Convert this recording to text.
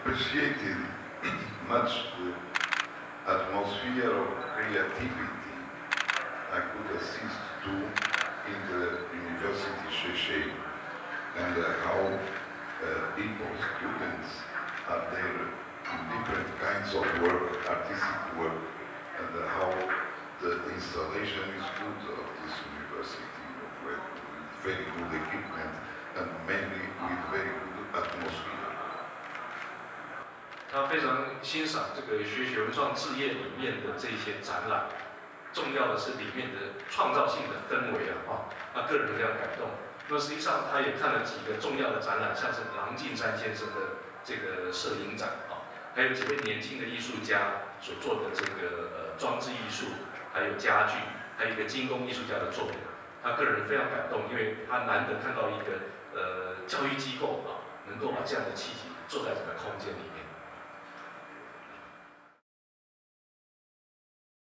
appreciated much the atmosphere of creativity I could assist to in the University XueXue, and how people, students, are there in different kinds of work, artistic work, and how the installation is good of this university, with very good equipment and mainly with very good atmosphere. 他非常欣赏这个XueXue文创置业里面的这些展览，重要的是里面的创造性的氛围啊，他个人非常感动。那实际上他也看了几个重要的展览，像是郎静山先生的这个摄影展啊，还有几位年轻的艺术家所做的这个装置艺术，还有家具，还有一个精工艺术家的作品，他个人非常感动，因为他难得看到一个教育机构啊，能够把这样的气息做在这个空间里面。